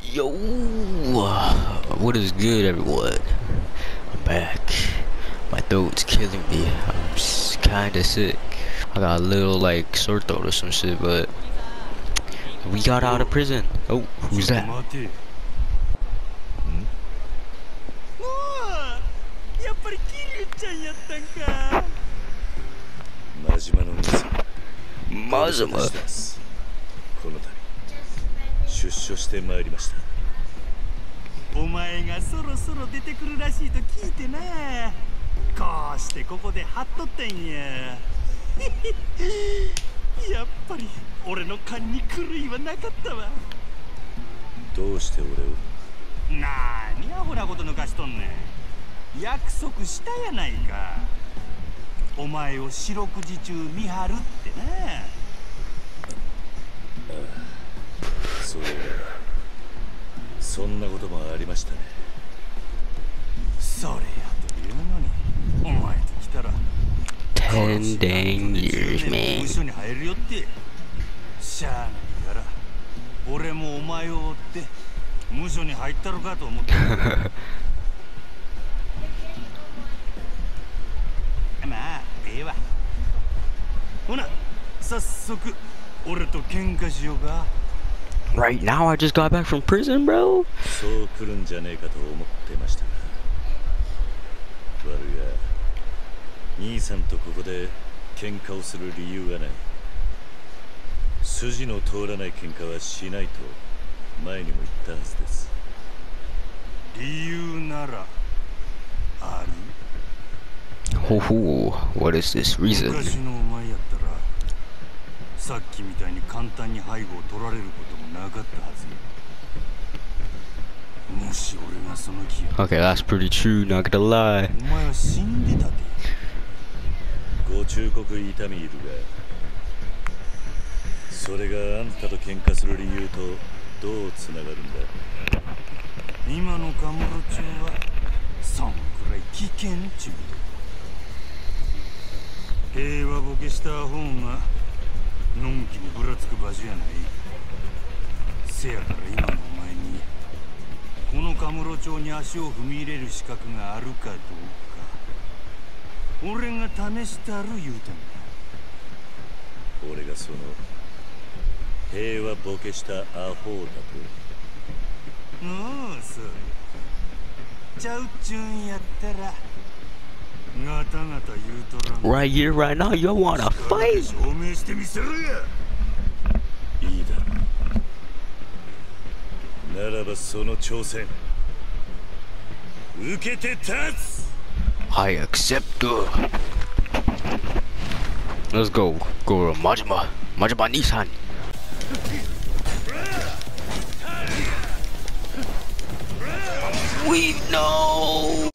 Yo, what is good, everyone? I'm back. My throat's killing me. I'm kinda sick. I got a little like sore throat or some shit, but we got out of prison. Oh, who's that? Mazuma. 出所してまいりました。お前がそろそろ出てくるらしいと聞いてな。こうしてここで張っとったんや。やっぱり俺の勘に狂いはなかったわ。どうして俺を？なーにアホなこと抜かしとんねん。約束したやないか。お前を四六時中見張るってな。そうだ。そんなこともありましたね。それやというのに、お前と来たら 10 dang years, man. 無所に入るよって。しゃあないから、俺もお前を追って無所に入ったのかと思って。まあ、ええわ。ほな、早速俺と喧嘩しようか。 Right now, I just got back from prison, bro. そう来るんじゃねえかと思ってましたが、悪いが兄さんとここで喧嘩をする理由はない。筋の通らない喧嘩はしないと前にも言ったはずです。理由ならある？ ほほ、what is this reason? 昔のお前やったらさっきみたいに簡単に背後を取られることもなかったはず。もし俺がその気や。 Okay, that's pretty true, not gonna lie. お前は死んでたで。ご忠告痛みいるが、それがあんたと喧嘩する理由とどうつながるんだ？今のカムロ町はそんくらい危険ちゅう。平和ボケした方がのんきにぶらつく場所やない。せやから今のお前にこのカムロ町に足を踏み入れる資格があるかどうか俺が試したる言うたんだ。俺がその平和ボケしたアホだと。おお、そうちゃうっちゅうんやったらガタガタ言うとらん。 Right here, right now, you wanna fight? 証明してみせるや。いいだろう。ならばその挑戦受けて立つ。 I accept. Let's go to Majima Nissan. We know.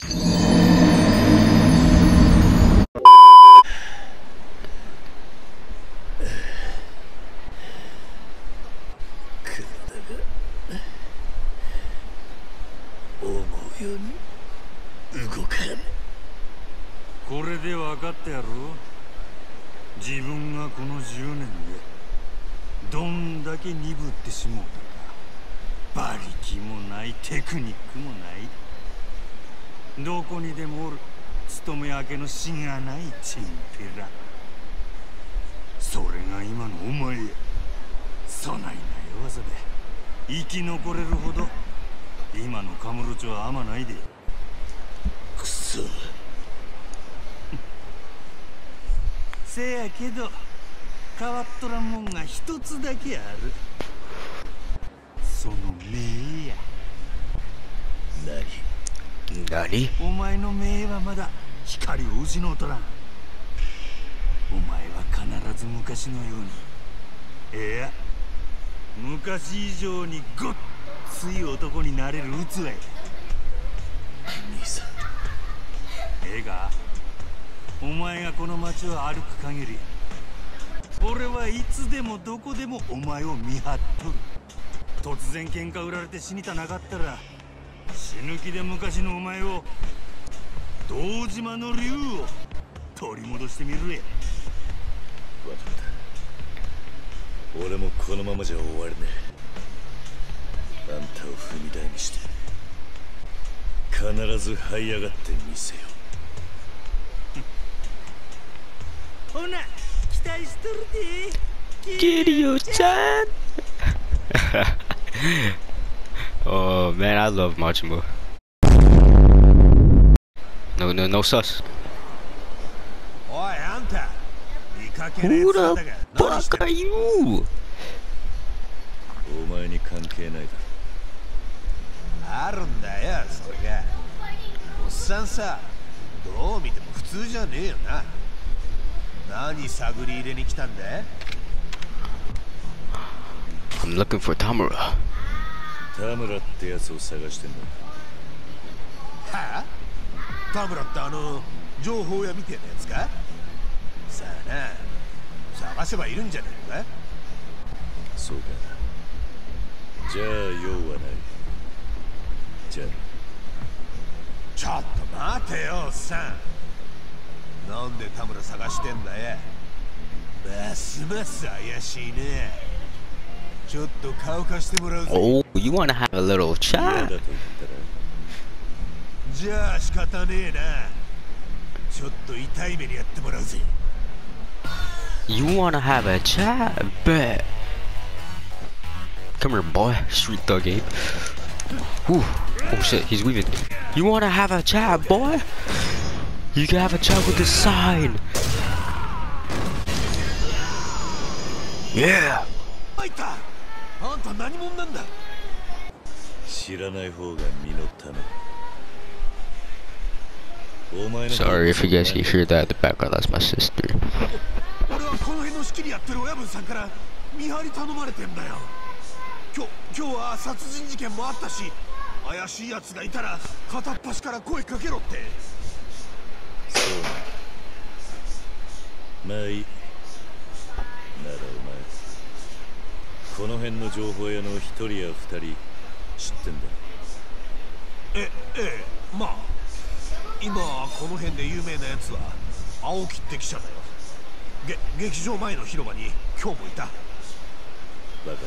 思うように動かん。これで分かったやろ。自分がこの10年でどんだけ鈍ってしもうたか。馬力もない、テクニックもない。どこにでもおる勤め明けのしがないチンピラ。それが今のお前や。そないな弱さで生き残れるほど今のカムロ町は甘ないで。くそ。せやけど変わっとらんもんが一つだけある。その目や。 何？ お前の目はまだ光を失うとらん。お前は必ず昔のように、いや昔以上にごっつい男になれる器や。兄さん、ええか、お前がこの街を歩く限り俺はいつでもどこでもお前を見張っとる。突然喧嘩売られて死にたなかったら死ぬ気で昔のお前を堂島の竜を取り戻してみるや。分かった。俺もこのままじゃ終われねえ。あんたを踏踏み台にして必ず這い上がってみせよ。ほな期待しとるでキリュウちゃん。Oh man, I love Majima. No sus. おいあんた見かけねえ Who やつ the だが何して fuck る。 are you? お前に関係ないだろ。あるんだよそれが。おっさんさ、どう見ても普通じゃねえよな。何探り入れに来たんだ。 I'm looking for Tamura. 田村ってやつを探してんだ。はあ？田村って情報屋みてえなやつか。さあな、探せばいるんじゃねえのか。そうか。じゃあ用はない。じゃあちょっと待てよおっさん。なんで田村探してんだよ。ますます怪しいね。ちょっと顔貸してもらうぜ。 Oh, you wanna have a little 嫌だ chat? と言ったらじゃあ仕方ねえな。ちょっと痛い目にやってもらうぜ。 You wanna have a chat? Bet. Come here, boy. Street thug Abe. Whew. Oh shit, he's weaving. You wanna have a chat, boy? You can have a chat with the sign. Yeah. あいた。あんた何者なんだ。知らない方が身のため。 Sorry if you guys can hear that in the background. That's my sister. 俺はこの辺の仕切りやってる親分さんから見張り頼まれてんだよ。今日は殺人事件もあったし、怪しいやつがいたら片っ端から声かけろって。そうな。まあいい。ならお前この辺の情報屋の一人や二人知ってんだ。ええ、まあ今この辺で有名なやつは青木って記者だよ。劇場前の広場に今日もいた。分かった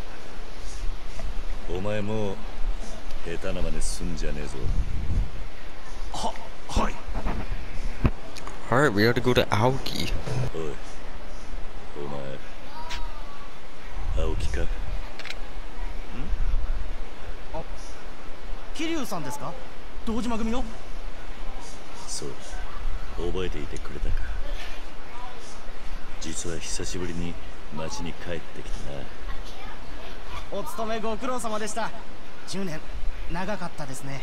。お前もう下手な真似すんじゃねえぞ。はい。 Alright, we gotta go to Aoki. おい、お前青木か。 あ、桐生さんですか。堂島組の。 そう、覚えていてくれたか。実は久しぶりに町に帰ってきたな。 お勤めご苦労様でした。10年長かったですね。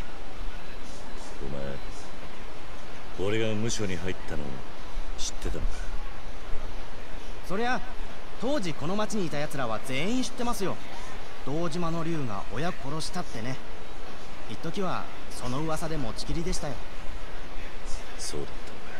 お前、俺が無所に入ったの知ってたのか。 そりゃ当時この町にいた奴らは全員知ってますよ。堂島の龍が親殺したってね。一時はその噂で持ちきりでしたよ。 そうだった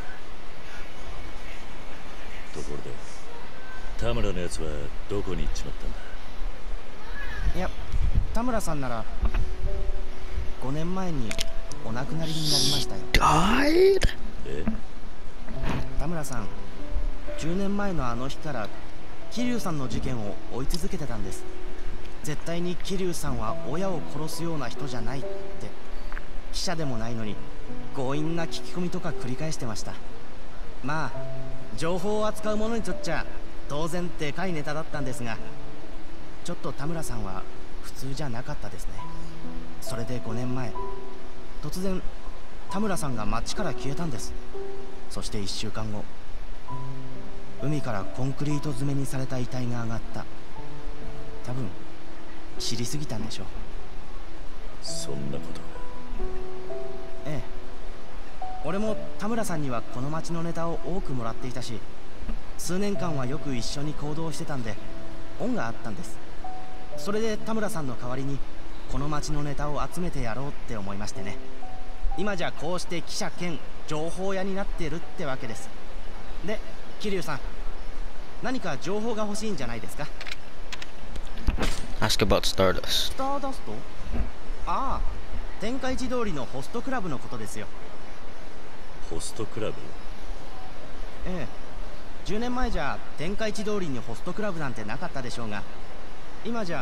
のか。ところで田村のやつはどこに行っちまったんだ。 いや、田村さんなら5年前にお亡くなりになりましたよ。 Died? え？ 田村さん、10年前のあの日から桐生さんの事件を追い続けてたんです。絶対に桐生さんは親を殺すような人じゃないって。記者でもないのに強引な聞き込みとか繰り返してました。まあ情報を扱う者にとっちゃ当然でかいネタだったんですが、ちょっと田村さんは普通じゃなかったですね。それで5年前突然田村さんが町から消えたんです。そして1週間後、海からコンクリート詰めにされた遺体が上がった。多分知りすぎたんでしょう。 そんなことが。 ええ、俺も田村さんにはこの町のネタを多くもらっていたし、数年間はよく一緒に行動してたんで恩があったんです。それで田村さんの代わりにこの町のネタを集めてやろうって思いましてね。今じゃこうして記者兼情報屋になってるってわけです。で、桐生さん、何か情報が欲しいんじゃないですか。 Ask about Stardust. スターダスト？ああ、天下一通りのホストクラブのことですよ。 ホストクラブ？ ええ、10年前じゃ天下一通りにホストクラブなんてなかったでしょうが、今じゃ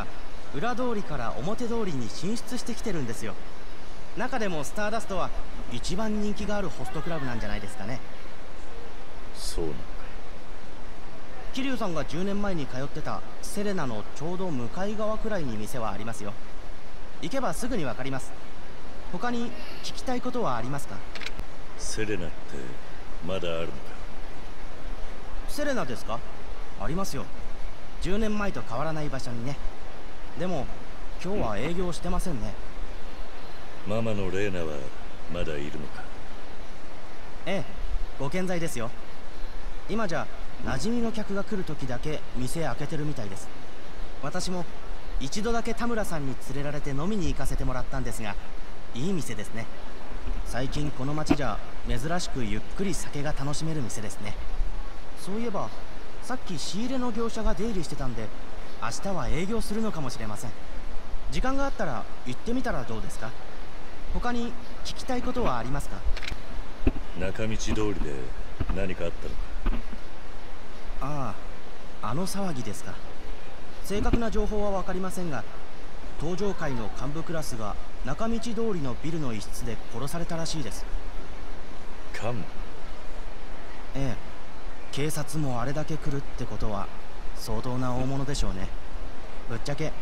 裏通りから表通りに進出してきてるんですよ。中でもスターダストは一番人気があるホストクラブなんじゃないですかね。 そうなのか。 桐生さんが10年前に通ってたセレナのちょうど向かい側くらいに店はありますよ。行けばすぐにわかります。他に聞きたいことはありますか？ セレナってまだあるのか？ セレナですか？ありますよ。10年前と変わらない場所にね。でも今日は営業してませんね。 ママのレーナはまだいるのか？ ええ、ご健在ですよ。今じゃ馴染みの客が来る時だけ店開けてるみたいです。私も一度だけ田村さんに連れられて飲みに行かせてもらったんですが、いい店ですね。最近この町じゃ珍しくゆっくり酒が楽しめる店ですね。そういえばさっき仕入れの業者が出入りしてたんで、明日は営業するのかもしれません。時間があったら行ってみたらどうですか？他に聞きたいことはありますか？ 中道通りで何かあったのか？ ああ、あの騒ぎですか。正確な情報は分かりませんが、登場界の幹部クラスが中道通りのビルの一室で殺されたらしいです。 幹部？ ええ、警察もあれだけ来るってことは相当な大物でしょうね。ぶっちゃけ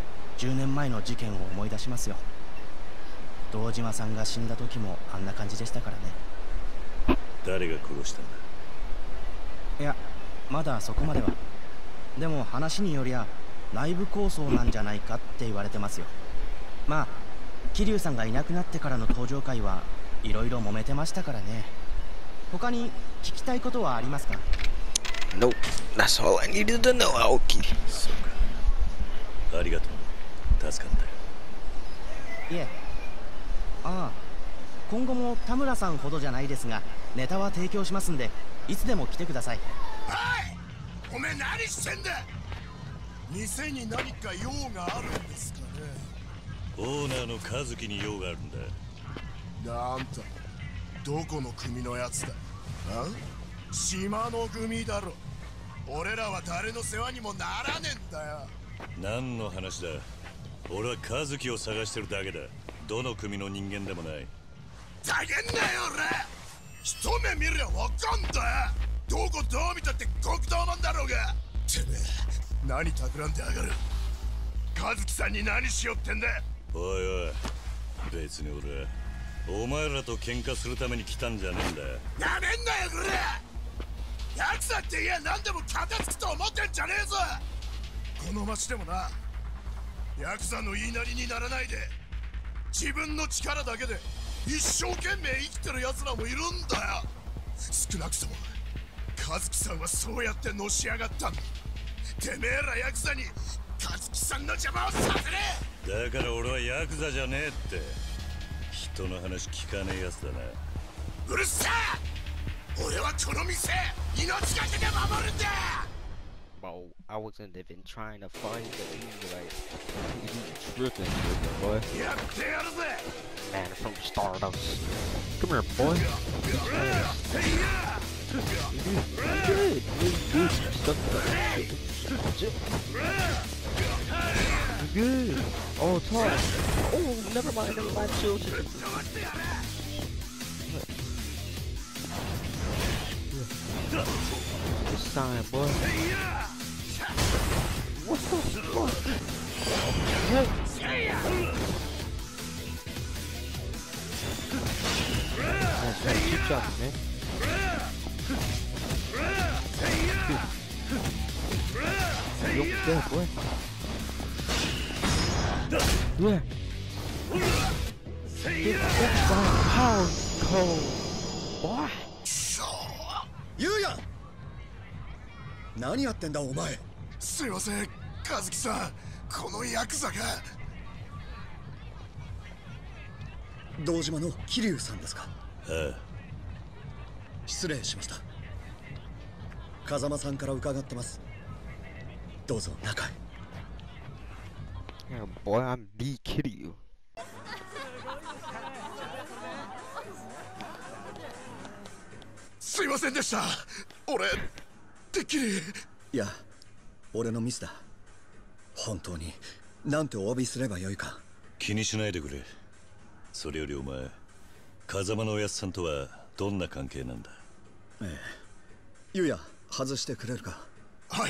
10年前の事件を思い出しますよ。堂島さんが死んだ時もあんな感じでしたからね。 誰が殺したんだ？ いや、まだそこまでは。でも話によりゃ内部抗争なんじゃないかって言われてますよ。まあ桐生さんがいなくなってからの登場会はいろいろ揉めてましたからね。他に聞きたいことはありますか？ Nope, that's all I needed to know, Aoki. そうか。ありがとう。助かったよ。 いえ。ああ、今後も田村さんほどじゃないですがネタは提供しますんで、いつでも来てください。 おい、おめえ何してんだ？店に何か用があるんですかね？ オーナーの和樹に用があるんだ。 あんたどこの組のやつだ？島の組だろ。俺らは誰の世話にもならねえんだよ。 何の話だ？俺は和樹を探してるだけだ。どの組の人間でもない。 ざけんなよ俺。一目見りゃわかんだよ。どこどう見たって極道マンだろうが。てめえ何企んでやがる？和樹さんに何しよってんだ？ おいおい、別に俺はお前らと喧嘩するために来たんじゃねえんだ。 なめんなよこれ。ヤクザって言え何でも片付くと思ってんじゃねえぞ。この町でもな、ヤクザの言いなりにならないで自分の力だけで一生懸命生きてる奴らもいるんだよ。少なくとも和樹さんはそうやってのし上がったんだ。てめえらヤクザに和樹さんの邪魔をさせねえ。だから俺はヤクザじゃねえって。人の話聞かねえやつだな。 うるせえ。俺はこの店命がけで守るんだ。 Bro, I wasn't even trying to find the dude, like, you tripping, boy. やってやるぜ。 Man from Stardust. Come here, boy. Good. You stuck You're good. Oh, talk. Oh, never mind. Chill. This time, boy. What the fuck? Hey. That's right. Keep chopping, man. You're dead, boy. Yeah. Get that power code, boy. ゆうや、何やってんだお前。すいません和樹さん、このヤクザが。 堂島の桐生さんですか？ ああ。 失礼しました。風間さんから伺ってます。どうぞ中へ。 Yeah, boy, I'm the Kiryu. すいませんでした。俺てっきり。 いや、俺のミスだ。本当になんてお詫びすればよいか。 気にしないでくれ。それよりお前、風間のおやっさんとはどんな関係なんだ？ ゆうや、外してくれるか。 はい。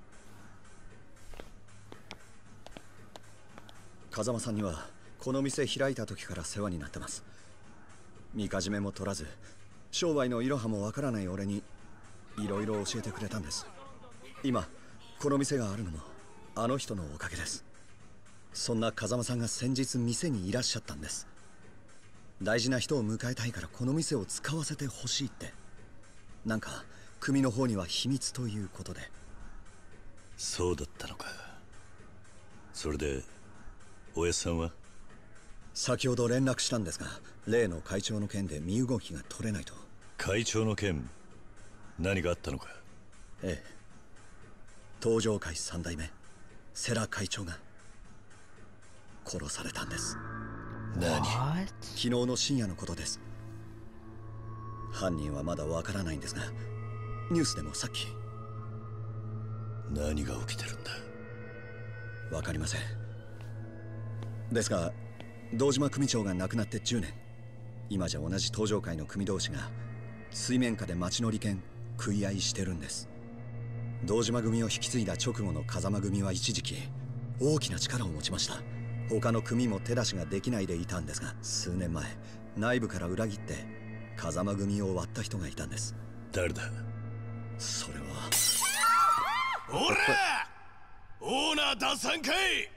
風間さんにはこの店開いた時から世話になってます。みかじめも取らず商売のいろはもわからない俺にいろいろ教えてくれたんです。今この店があるのもあの人のおかげです。そんな風間さんが先日店にいらっしゃったんです。大事な人を迎えたいからこの店を使わせてほしいって。なんか組の方には秘密ということで。 そうだったのか。それでおやっさんは？ 先ほど連絡したんですが、例の会長の件で身動きが取れないと。 会長の件、何があったのか？ ええ、東上会三代目世良会長が殺されたんです。 何？ 昨日の深夜のことです。犯人はまだわからないんですが、ニュースでもさっき。 何が起きてるんだ？ わかりません。ですが堂島組長が亡くなって10年。今じゃ同じ東上会の組同士が水面下で町の利権食い合いしてるんです。堂島組を引き継いだ直後の風間組は一時期大きな力を持ちました。他の組も手出しができないでいたんですが、数年前内部から裏切って風間組を割った人がいたんです。 誰だ？ それは。 おら！オーナー出さんかい！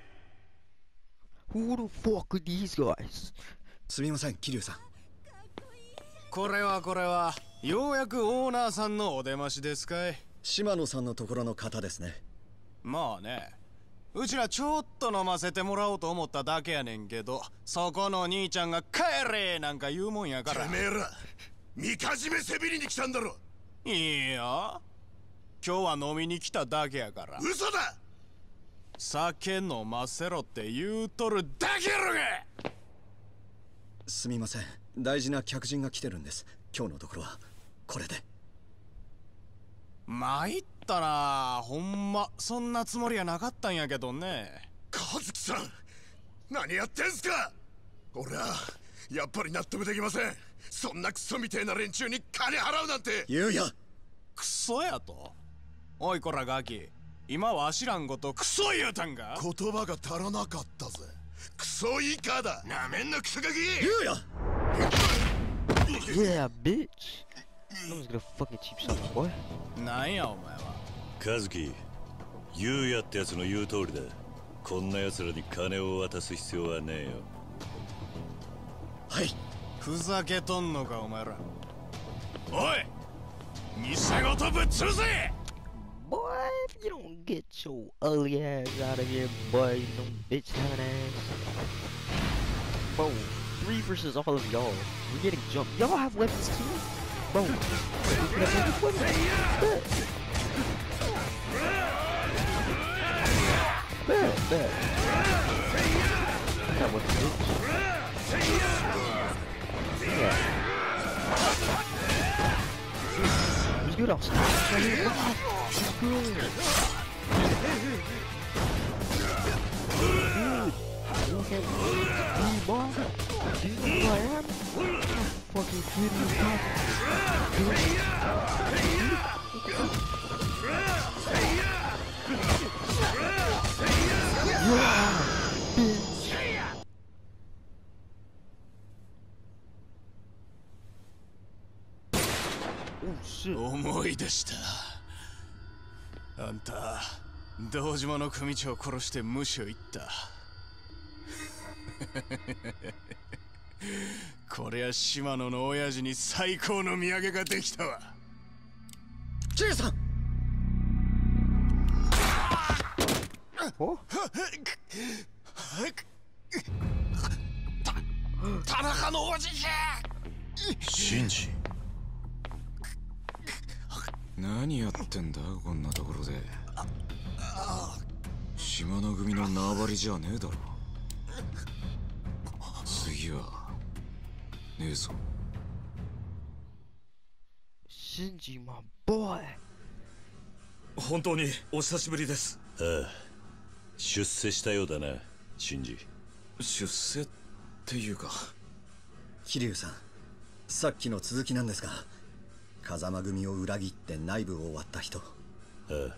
Who the fuck are these guys? すみません、桐生さん。 これはようやくオーナーさんのお出ましですかい？ 島野さんのところの方ですね。 まあね、うちらちょっと飲ませてもらおうと思っただけやねんけど、そこの兄ちゃんが帰れなんか言うもんやから。 てめえらみかじめせびりに来たんだろ。 いいや、今日は飲みに来ただけやから。 嘘だ！ 酒飲ませろって言うとるだけやろが！ すみません、大事な客人が来てるんです。今日のところはこれで。 参ったな、ほんまそんなつもりはなかったんやけどね。 和樹さん、何やってんすか？俺はやっぱり納得できません。そんなクソみてえな連中に金払うなんて。 ゆうや、 クソやと？おいこらガキ、今わしらんことクソ言うたんか？ 言葉が足らなかったぜ。クソイカだ。なめんなクソガキ。 ゆうや。 Yeah, bitch. No one's gonna fucking cheap shot, boy. なんやお前は。 和樹、ゆうやってやつの言う通りだ。こんな奴らに金を渡す必要はねえよ。 はい。 ふざけとんのかお前ら。おい、店ごとぶっ潰せ！ Boy, if you don't get your ugly ass out of here, boy, you know, bitch having ass. Bro, 3 versus all of y'all. We're getting jumped. Y'all have weapons too? Bro, bet. I got weapons, bitch. Yeah. He's good outside. Right here. He's good. Look at me, boy. Do you know who I am? I'm fucking kidding you. Yeah, bitch. Oh shit. 思い出した。あんた堂島の組長を殺して無所行った。こりゃ島野の親父に最高の土産ができたわ。 チェイさん。 お？ 田中のおじじゃ。 シンジ。 何やってんだこんなところで。島の組の縄張りじゃねえだろ。次はねえぞ。 Shinji, my boy. 本当にお久しぶりです。 ああ、 出世したようだな、シンジ。 出世っていうか。 桐生さん、さっきの続きなんですが、風間組を裏切って内部を割った人、 ああ、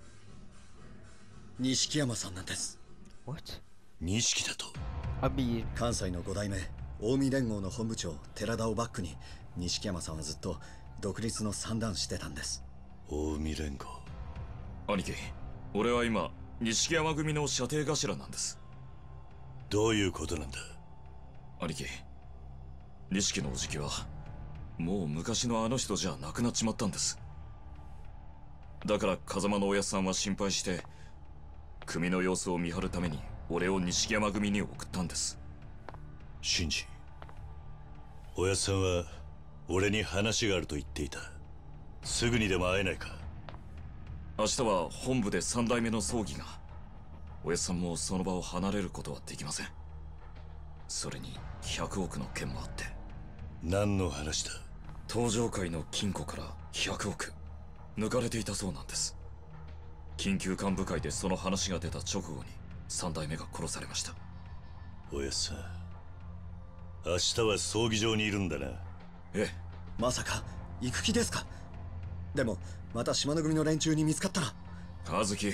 錦山さんなんです。 What? 錦だと。 I mean, 関西の5代目近江連合の本部長寺田をバックに錦山さんはずっと独立の算段してたんです。 近江連合。 兄貴、俺は今錦山組の射程頭なんです。 どういうことなんだ。 兄貴、錦のおじきはもう昔のあの人じゃなくなっちまったんです。だから風間のおやっさんは心配して組の様子を見張るために俺を錦山組に送ったんです。 シンジ、おやっさんは俺に話があると言っていた。すぐにでも会えないか。 明日は本部で3代目の葬儀が。おやっさんもその場を離れることはできません。それに100億の件もあって。 何の話だ。 登場界の金庫から100億抜かれていたそうなんです。緊急幹部会でその話が出た直後に3代目が殺されました。 おやっさん、明日は葬儀場にいるんだな。 ええ。 まさか行く気ですか。でもまた島の組の連中に見つかったら。 和樹、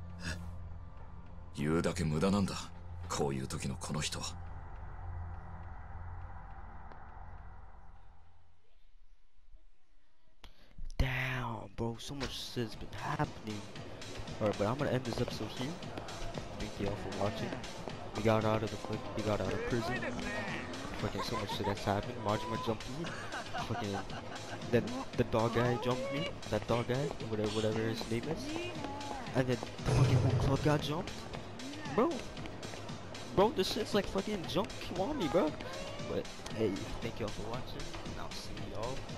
言うだけ無駄なんだ、こういう時のこの人は。 damn, bro, so much shit's been happening. Alright, but I'm gonna end this episode here. Thank y'all for watching. We got out of prison. Fucking so much shit that's happened. Majima jumped me. Fucking then the dog guy jumped me. That dog guy, whatever his name is. And then the fucking whole club got jumped. Bro, this shit's like fucking jump Kiwami, bro. But hey, thank y'all for watching, and I'll see y'all